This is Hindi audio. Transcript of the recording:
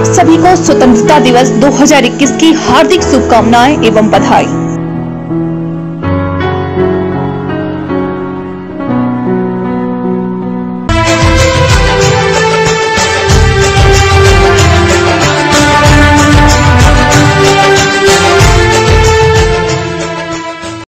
आप सभी को स्वतंत्रता दिवस 2021 की हार्दिक शुभकामनाएं एवं बधाई।